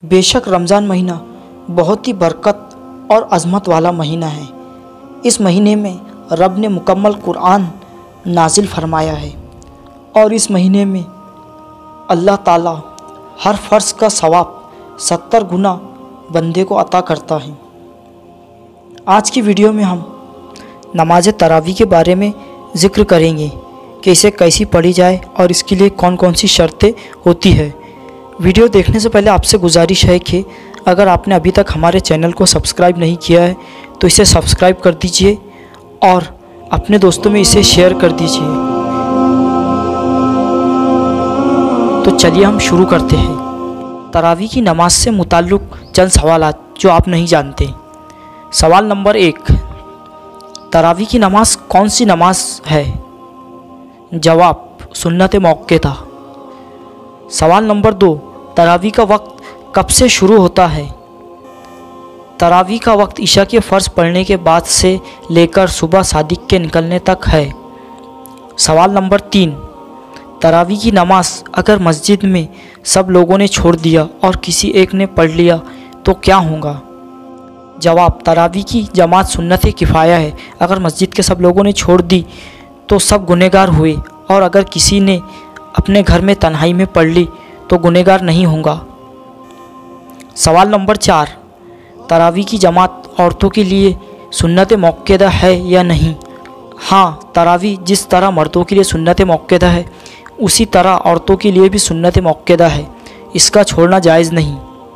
बेशक रमज़ान महीना बहुत ही बरकत और अज़मत वाला महीना है। इस महीने में रब ने मुकम्मल कुरान नाजिल फरमाया है और इस महीने में अल्लाह ताला हर फ़र्ज़ का सवाब 70 गुना बंदे को अता करता है। आज की वीडियो में हम नमाज तरावी के बारे में ज़िक्र करेंगे कि इसे कैसी पढ़ी जाए और इसके लिए कौन कौन सी शर्तें होती है। वीडियो देखने से पहले आपसे गुजारिश है कि अगर आपने अभी तक हमारे चैनल को सब्सक्राइब नहीं किया है तो इसे सब्सक्राइब कर दीजिए और अपने दोस्तों में इसे शेयर कर दीजिए। तो चलिए हम शुरू करते हैं। तरावी की नमाज से मुताल्लिक़ चंद सवालात जो आप नहीं जानते। सवाल नंबर 1, तरावी की नमाज कौन सी नमाज है? जवाब, सुन्नत मौक़ूता। सवाल नंबर 2, तरावी का वक्त कब से शुरू होता है? तरावी का वक्त ईशा के फ़र्ज़ पढ़ने के बाद से लेकर सुबह सादिक के निकलने तक है। सवाल नंबर 3, तरावी की नमाज अगर मस्जिद में सब लोगों ने छोड़ दिया और किसी एक ने पढ़ लिया तो क्या होगा? जवाब, तरावी की जमात सुन्नत किफ़ाया है। अगर मस्जिद के सब लोगों ने छोड़ दी तो सब गुनहगार हुए और अगर किसी ने अपने घर में तन्हाई में पढ़ ली तो गुनहगार नहीं होगा। सवाल नंबर 4, तरावी की जमात औरतों के लिए सुन्नत मौक़ूदा है या नहीं? हाँ, तरावी जिस तरह मर्दों के लिए सुन्नत मौक़ूदा है उसी तरह औरतों के लिए भी सुन्नत मौक़ूदा है। इसका छोड़ना जायज़ नहीं।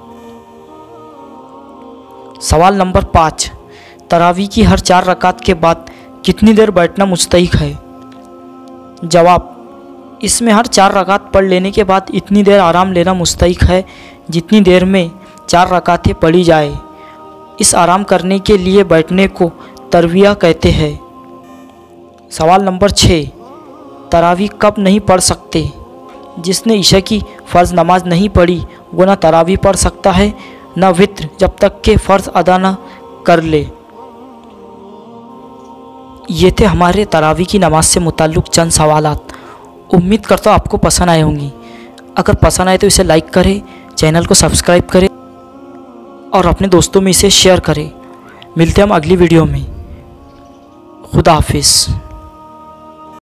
सवाल नंबर 5, तरावी की हर 4 रकात के बाद कितनी देर बैठना मुस्तहिक है? जवाब, इसमें हर 4 रकात पढ़ लेने के बाद इतनी देर आराम लेना मुस्तहिक है जितनी देर में 4 रकातें पढ़ी जाए। इस आराम करने के लिए बैठने को तरविया कहते हैं। सवाल नंबर 6, तरावी कब नहीं पढ़ सकते? जिसने ईशा की फ़र्ज़ नमाज नहीं पढ़ी वो न तरावी पढ़ सकता है न वित्र, जब तक के फ़र्ज़ अदा न कर ले। ये थे हमारे तरावी की नमाज से मुताल्लिक़ चंद सवालात। उम्मीद करता हूँ आपको पसंद आए होंगी। अगर पसंद आए तो इसे लाइक करें, चैनल को सब्सक्राइब करें और अपने दोस्तों में इसे शेयर करें। मिलते हैं हम अगली वीडियो में। खुदा हाफिज़।